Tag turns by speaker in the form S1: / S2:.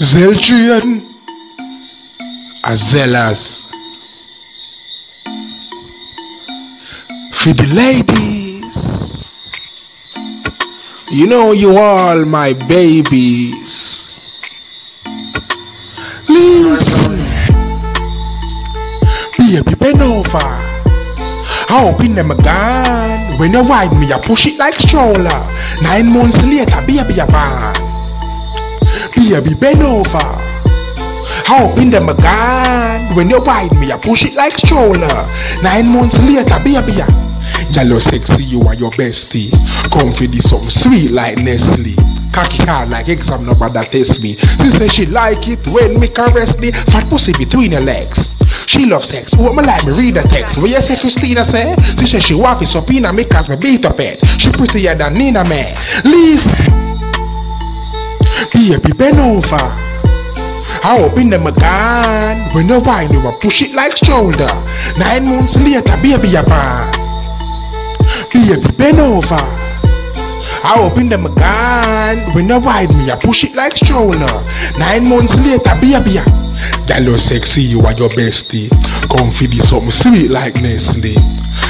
S1: Zellaz a Zellaz. For the ladies, you know you all my babies. Listen, baby, bend over. I open them again. When you wipe me, I push it like stroller. 9 months later, baby, you're born. Baby, bend over. I open them again. When you wipe me, I push it like stroller. 9 months later, baby, you're sexy, you are your bestie. Come for this something sweet like Nestle. Cocky hard like exam, nobody test me. She say she like it when me caress the fat pussy between her legs. She love sex, what me like me read the text. What you say Christina say? She say she want to subpoena me cause me beat up head. She prettier than Nina man. Listen, baby bend over. I open them again. When you whine you push it like shoulder. 9 months later baby you're born. Baby bend over. I open them again. When you whine me I push it like stroller. 9 months later baby Y'all sexy, you are your bestie. Come for this something sweet like Nestle.